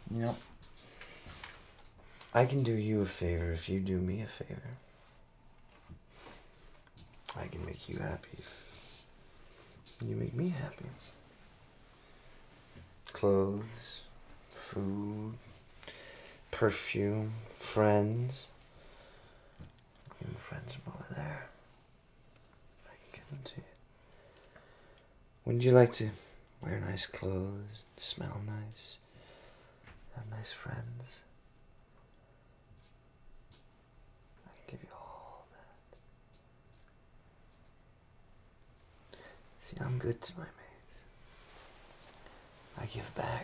You know, I can do you a favor if you do me a favor. I can make you happy if you make me happy. Clothes, food, perfume, friends. Even friends from over there. I can give them to you. Wouldn't you like to wear nice clothes, smell nice, have nice friends? I can give you all that. See, I'm good to my mates. I give back.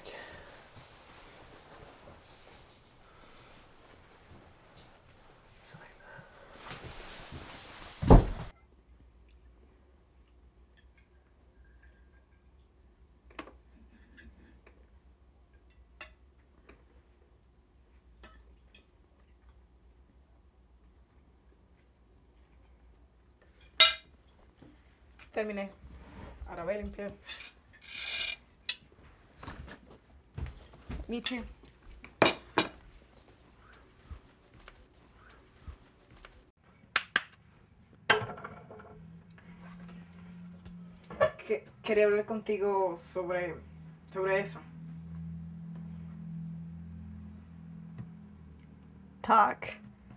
Terminé. Ahora voy a limpiar. Me too. Quería hablar contigo sobre eso. Talk.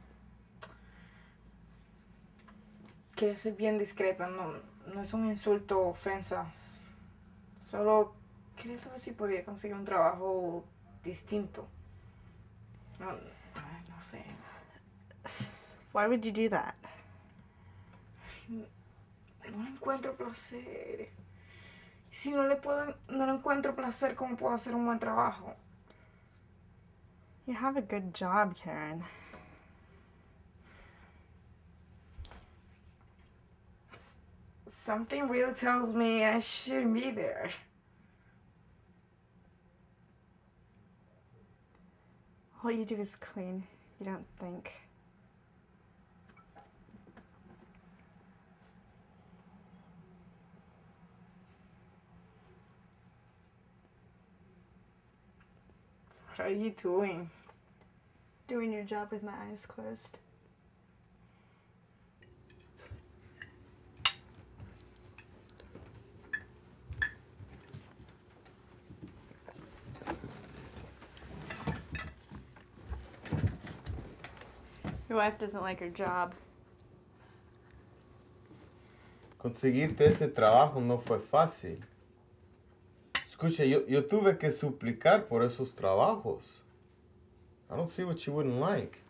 Quería ser bien discreta, no es un insulto o ofensas. Solo quería saber si podía conseguir un trabajo distinto. No sé. Why would you do that? No le encuentro placer. Si no le encuentro placer, ¿cómo puedo hacer un buen trabajo? You have a good job, Karen. Something really tells me I shouldn't be there. All you do is clean. You don't think. What are you doing? Doing your job with my eyes closed. Your wife doesn't like her job. Conseguirte ese trabajo no fue fácil. Escucha, yo tuve que suplicar por esos trabajos. I don't see what you wouldn't like.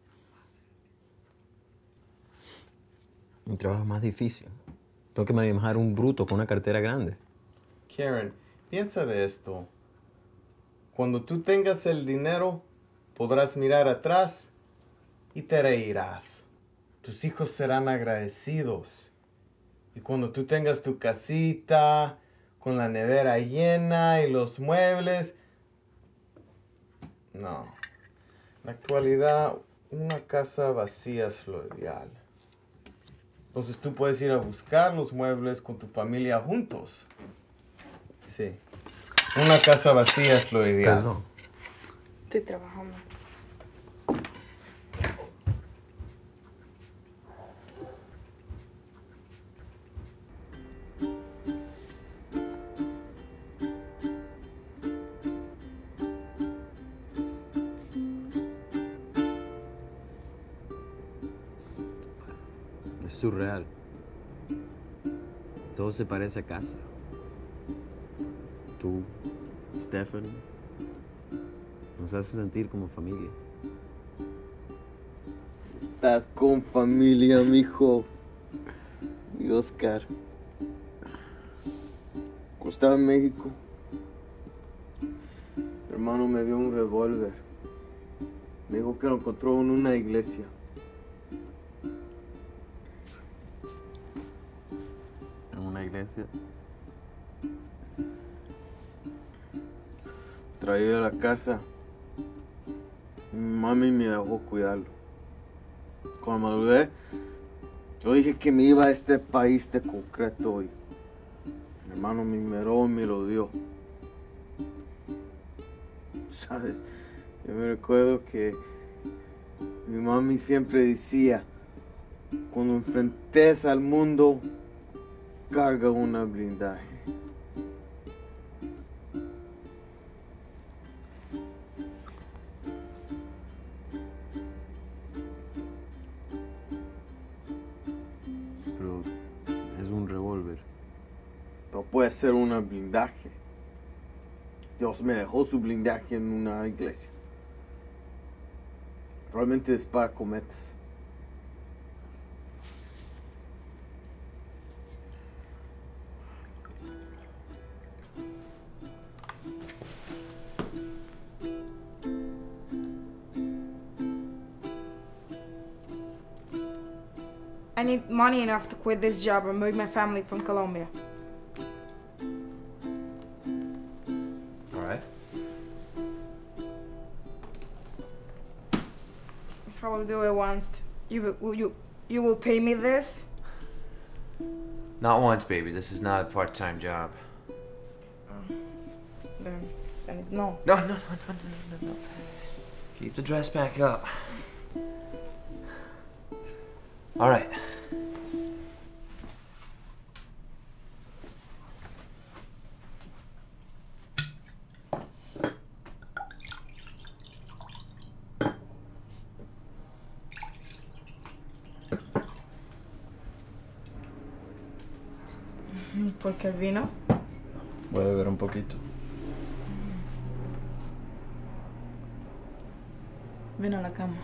Mi trabajo es más difícil. Tengo que manejar un bruto con una cartera grande. Karen, piensa de esto. Cuando tú tengas el dinero, podrás mirar atrás y te reirás. Tus hijos serán agradecidos. Y cuando tú tengas tu casita, con la nevera llena y los muebles... No. En la actualidad, una casa vacía es lo ideal. Entonces tú puedes ir a buscar los muebles con tu familia juntos. Sí. Una casa vacía es lo ideal. Claro. Estoy trabajando. Es surreal. Todo se parece a casa. Tú, Stephanie, nos hace sentir como familia. Estás con familia, mijo. Y Oscar. Cuando estaba en México, mi hermano me dio un revólver. Me dijo que lo encontró en una iglesia. En una iglesia. Traí a la casa. Mi mami me dejó cuidarlo. Cuando me mudé, yo dije que me iba a este país de concreto y mi hermano me miró y me lo dio. ¿sabes? Yo me recuerdo que mi mami siempre decía, cuando enfrentes al mundo, carga una blindaje. Pero es un revólver. No puede ser un blindaje. Dios me dejó su blindaje en una iglesia. Realmente es para cometas. I need money enough to quit this job and move my family from Colombia. All right. If I will do it once, you will pay me this? Not once, baby. This is not a part-time job. Then it's no. No. Keep the dress back up. All right. ¿Por qué el vino? Voy a beber un poquito. Ven a la cama.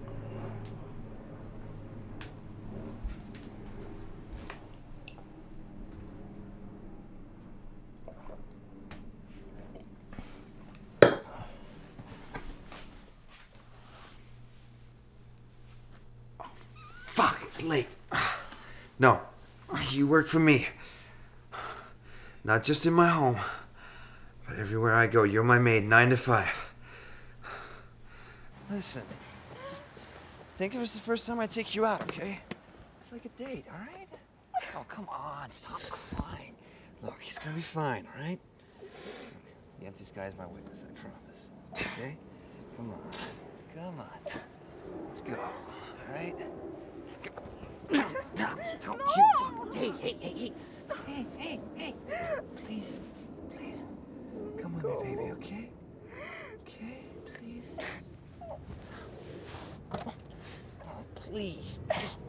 Fuck, it's late. No, you work for me. Not just in my home, but everywhere I go. You're my maid, 9 to 5. Listen, just think of it as the first time I take you out, okay? It's like a date, all right? Oh, come on, stop crying. Look, he's gonna be fine, all right? The empty sky is my witness, I promise. Okay? Come on. Let's go, all right? Don't you look. Hey. Please. Come on, my baby, okay? Okay, please. Oh, please.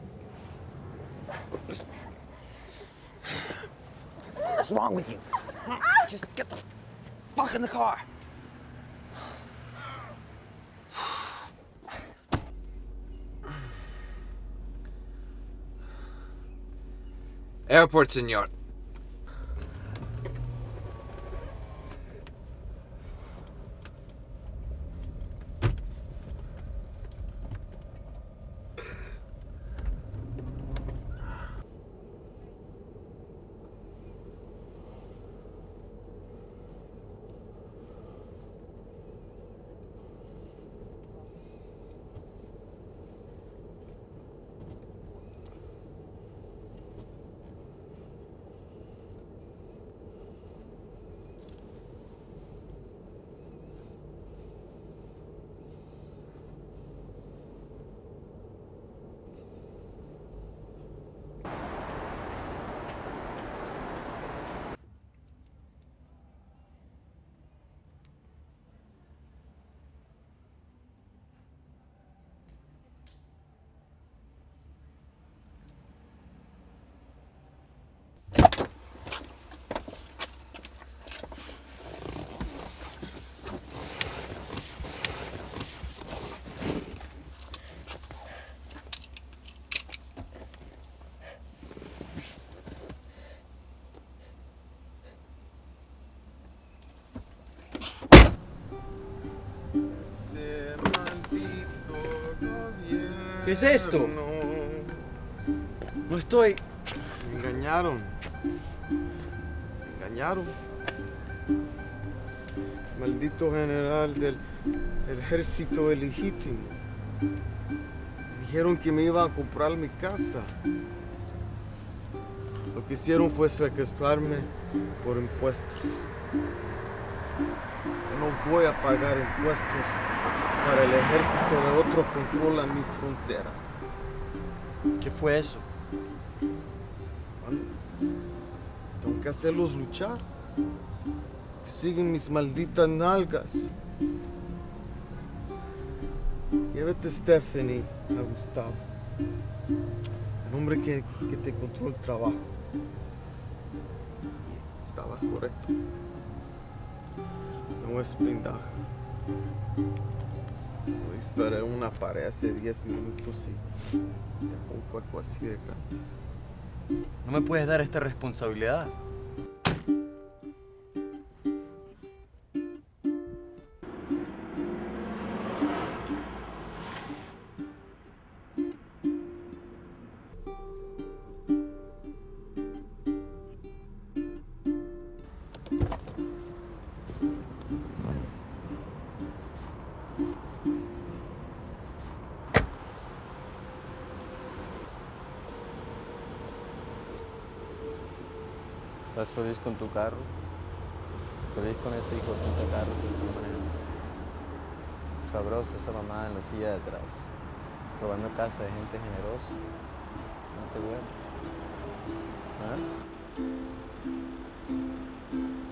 What's wrong with you? Just get the fuck in the car. Airport, senor. ¿Qué es esto? No estoy... Me engañaron. Maldito general del ejército ilegítimo. Dijeron que me iban a comprar mi casa. Lo que hicieron fue secuestrarme por impuestos. que no voy a pagar impuestos para el ejército de otro controla mi frontera. ¿Qué fue eso? Tengo que hacerlos luchar. Que siguen mis malditas nalgas. Llévate a Stephanie, a Gustavo. El hombre que te encontró el trabajo. Estabas correcto. No es blindaje. No disparé una pared hace 10 minutos y dejó un hueco así de grande. No me puedes dar esta responsabilidad. ¿Estás feliz con tu carro? ¿Feliz con ese hijo de puta carro que estás manejando? Sabrosa esa mamá en la silla de atrás, robando casa de gente generosa. No te duele. ¿Ah?